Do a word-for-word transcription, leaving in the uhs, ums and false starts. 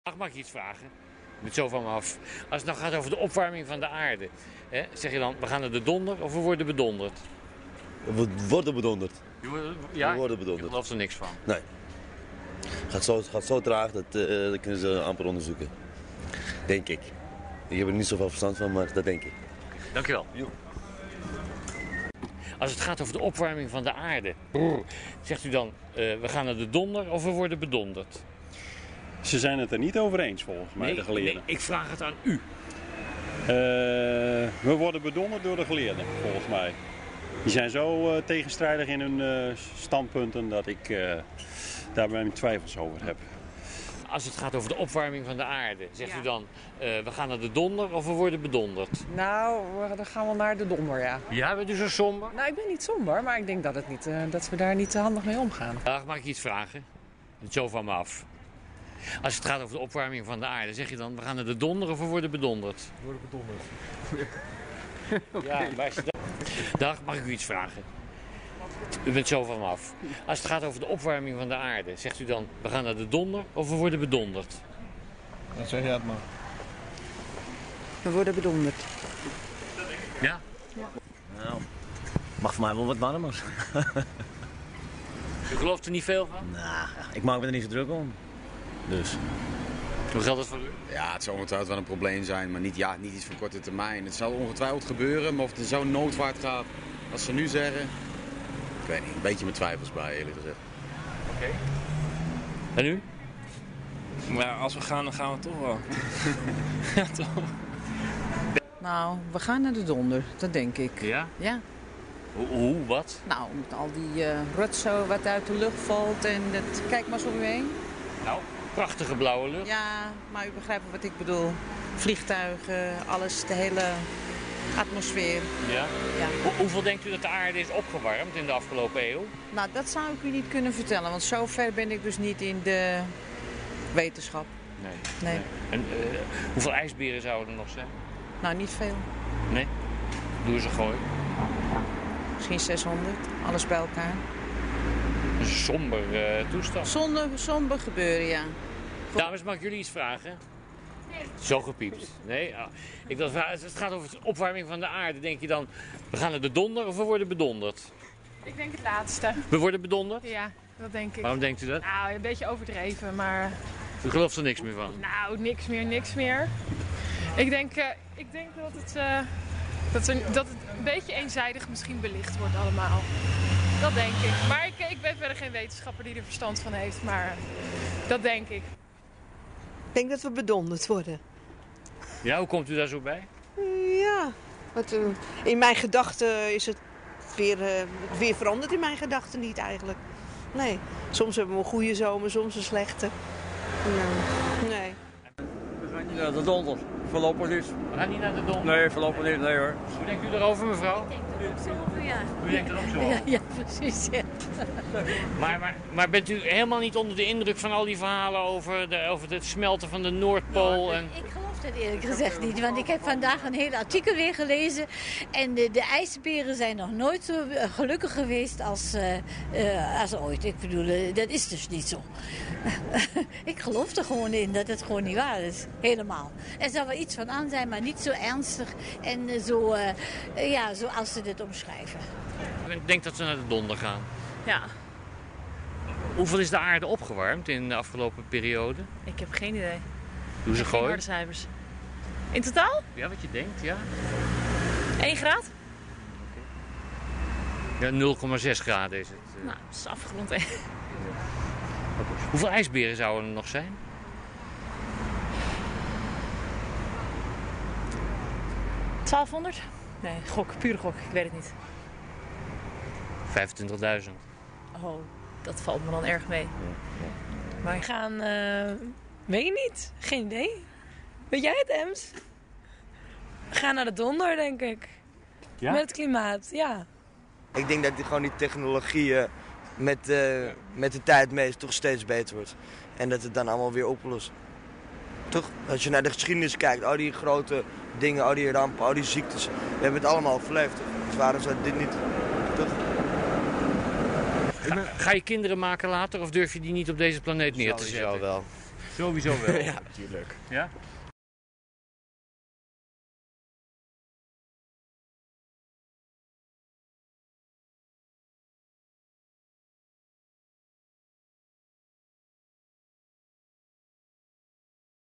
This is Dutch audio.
Mag, mag ik je iets vragen? Met zo van me af. Als het nou gaat over de opwarming van de aarde. Hè, zeg je dan, we gaan naar de donder of we worden bedonderd? We worden bedonderd. Ja, we worden bedonderd. Ik geloof er niks van. Nee. Het gaat zo, het gaat zo traag, dat, uh, dat kunnen ze amper onderzoeken. Denk ik. Ik heb er niet zoveel verstand van, maar dat denk ik. Dankjewel. Jo. Als het gaat over de opwarming van de aarde. Brrr, zegt u dan, uh, we gaan naar de donder of we worden bedonderd? Ze zijn het er niet over eens, volgens mij, nee, de geleerden. Nee, ik vraag het aan u. Uh, we worden bedonderd door de geleerden, volgens mij. Die zijn zo uh, tegenstrijdig in hun uh, standpunten dat ik uh, daar mijn twijfels over heb. Als het gaat over de opwarming van de aarde, zegt ja. u dan, uh, we gaan naar de donder of we worden bedonderd? Nou, dan gaan we naar de donder, ja. Ja, bent u zo somber? Nou, ik ben niet somber, maar ik denk dat, het niet, uh, dat we daar niet te handig mee omgaan. Dag, mag ik je iets vragen? Het zo van me af. Als het gaat over de opwarming van de aarde, zeg je dan, we gaan naar de donder of we worden bedonderd? We worden bedonderd. Okay. Ja, maar als je dat... Dag, mag ik u iets vragen? U bent zo van me af. Als het gaat over de opwarming van de aarde, zegt u dan, we gaan naar de donder of we worden bedonderd? Dan zeg jij het maar. We worden bedonderd. Ja? Ja. Nou, mag voor mij wel wat warmer. U gelooft er niet veel van? Nou, ik maak me er niet zo druk om. Dus. Hoe geldt dat voor u? Ja, het zal ongetwijfeld wel een probleem zijn, maar niet, ja, niet iets van korte termijn. Het zal ongetwijfeld gebeuren, maar of het in zo'n noodvaart gaat als ze nu zeggen, ik weet niet, een beetje met twijfels bij, eerlijk gezegd. Oké. Okay. En u? Ja, als we gaan, dan gaan we toch wel. Ja, toch? Nou, we gaan naar de donder, dat denk ik. Ja? Ja. Hoe, hoe wat? Nou, met al die uh, rotzooi wat uit de lucht valt en dat, kijk maar eens om u heen. Nou, prachtige blauwe lucht. Ja, maar u begrijpt wat ik bedoel. Vliegtuigen, alles, de hele atmosfeer. Ja? Ja. Hoe, hoeveel denkt u dat de aarde is opgewarmd in de afgelopen eeuw? Nou, dat zou ik u niet kunnen vertellen, want zo ver ben ik dus niet in de wetenschap. Nee. Nee. nee. En uh, hoeveel ijsberen zouden er nog zijn? Nou, niet veel. Nee? Doe ze gooien. Misschien zeshonderd, alles bij elkaar. Een somber uh, toestand. Zonder, somber gebeuren, ja. Dames, mag ik jullie iets vragen? Nee. Zo gepiept. Nee? Ah. Ik wil vragen, als het gaat over de opwarming van de aarde, denk je dan, we gaan naar de donder of we worden bedonderd? Ik denk het laatste. We worden bedonderd? Ja, dat denk ik. Waarom denkt u dat? Nou, een beetje overdreven, maar... U gelooft er niks meer van? Nou, niks meer, niks meer. Ik denk, uh, ik denk dat, het, uh, dat, er, dat het een beetje eenzijdig misschien belicht wordt allemaal. Dat denk ik. Maar ik, ik ben verder geen wetenschapper die er verstand van heeft, maar dat denk ik. Ik denk dat we bedonderd worden. Ja, hoe komt u daar zo bij? Ja, wat, uh, in mijn gedachten is het weer, uh, weer veranderd in mijn gedachten niet eigenlijk. Nee, soms hebben we een goede zomer, soms een slechte. Uh, nee. We gaan niet naar de donder, voorlopig niet. We gaan niet naar de donder? Nee, voorlopig niet, nee hoor. Hoe denkt u erover, mevrouw? Ik denk er ook zo over, ja. U denkt er ook zo over? Ja, ja precies, ja. Maar, maar, maar bent u helemaal niet onder de indruk van al die verhalen over, de, over het smelten van de Noordpool? En... Ik geloof dat eerlijk gezegd niet, want ik heb vandaag een heel artikel weer gelezen. En de, de ijsberen zijn nog nooit zo gelukkig geweest als, uh, uh, als ooit. Ik bedoel, uh, dat is dus niet zo. Ik geloof er gewoon in dat het gewoon niet waar is. Helemaal. Er zal wel iets van aan zijn, maar niet zo ernstig en uh, zo, uh, uh, ja, zoals ze dit omschrijven. Ik denk dat ze naar de donder gaan. Ja. Hoeveel is de aarde opgewarmd in de afgelopen periode? Ik heb geen idee. Doe ze gooien. Harde cijfers. In totaal? Ja, wat je denkt, ja. één graad? Ja, nul komma zes graden is het. Uh... Nou, dat is afgerond. Hè. Okay. Hoeveel ijsberen zouden er nog zijn? twaalfhonderd? Nee, gok, pure gok. Ik weet het niet. vijfentwintigduizend. Oh, dat valt me dan erg mee. Ja, ja. Maar we gaan, uh, weet je niet. Geen idee. Weet jij het, Ems? We gaan naar de donder, denk ik. Ja? Met het klimaat, ja. Ik denk dat die, gewoon die technologie uh, met, uh, met de tijd mee toch steeds beter wordt. En dat het dan allemaal weer oplost. Toch? Als je naar de geschiedenis kijkt, al die grote dingen, al die rampen, al die ziektes. We hebben het allemaal overleefd. Dus waarom zou dit niet? Toch? Ga, ga je kinderen maken later of durf je die niet op deze planeet neer te zetten? Sowieso wel. Sowieso wel. Ja, natuurlijk. Ja?